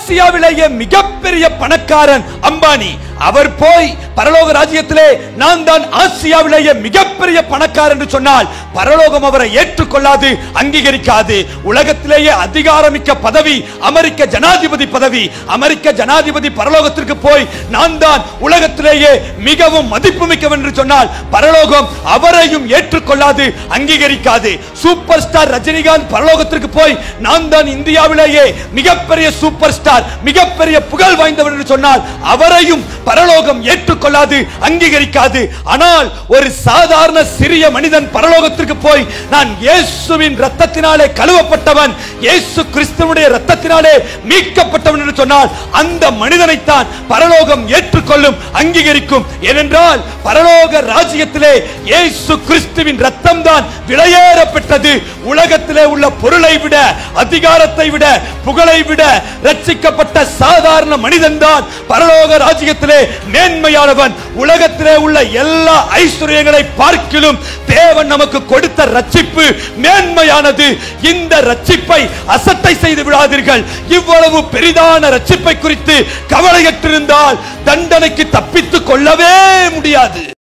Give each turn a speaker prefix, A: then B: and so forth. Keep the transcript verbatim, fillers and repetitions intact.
A: ஆசியாவிலேயே மிகப்பெரிய பணக்காரன் அம்பானி. அவர் போய் பரலோக ராஜ்யத்திலே நான் தான் ஆசியாவிலேயே மிகப்பெரிய பணக்காரன் என்று சொன்னால் பரலோகம் அவரை ஏற்றுக்கொள்ளாது, அங்கீகரிக்காது. உலகத்திலேயே அதிகாரமிக்க பதவி அமெரிக்க ஜனாதிபதி பதவி. அமெரிக்க ஜனாதிபதி பரலோகத்திற்கு போய் நான் தான் உலகத்திலேயே மிகவும் மதிப்புமிக்கவன் என்று சொன்னால் பரலோகம் அவரையும் ஏற்றுக்கொள்ளாது, அங்கீகரிக்காது. சூப்பர் ஸ்டார் ரஜினிகாந்த் பரலோகத்திற்கு போய் நான் தான் இந்தியாவிலேயே மிகப்பெரிய சூப்பர் ஸ்டார், மிகப்பெரிய புகழ் வாய்ந்தவர் என்று சொன்னால் அவரையும் பரலோகம் ஏற்றுக்கொள்ளாது, அங்கீகரிக்காது. ஆனால் ஒரு சாதாரண சிறிய மனிதன் பரலோகத்திற்கு போய் நான் இயேசுவின் இரத்தத்தினாலே கழுவப்பட்டவன், இயேசு கிறிஸ்துவினுடைய இரத்தத்தினாலே மீட்கப்பட்டவன் என்று சொன்னால் அந்த மனிதனைத்தான் பரலோகம் ஏற்றுக்கொள்ளும், அங்கீகரிக்கும். ஏனென்றால் பரலோக ராஜ்யத்திலே இயேசு கிறிஸ்துவின் இரத்தம் தான் விலையேற பெற்றது. உலகத்திலே உள்ள பொருளை விட, அதிகாரத்தை விட, புகழை விட ரட்சிக்கப்பட்ட சாதாரண மனிதன் தான் பரலோக ராஜ்யத்திலே மேன்மையானவன். உலகத்திலே உள்ள எல்லா ஐஸ்வர்யங்களை பார்க்கிலும் தேவன் நமக்கு கொடுத்த ரட்சிப்பு மேன்மையானது. இந்த ரட்சிப்பை அசட்டை செய்து விடாதீர்கள். இவ்வளவு பெரிதான ரட்சிப்பை குறித்து கவலையற்றிருந்தால் தண்டனைக்கு தப்பித்துக் கொள்ளவே முடியாது.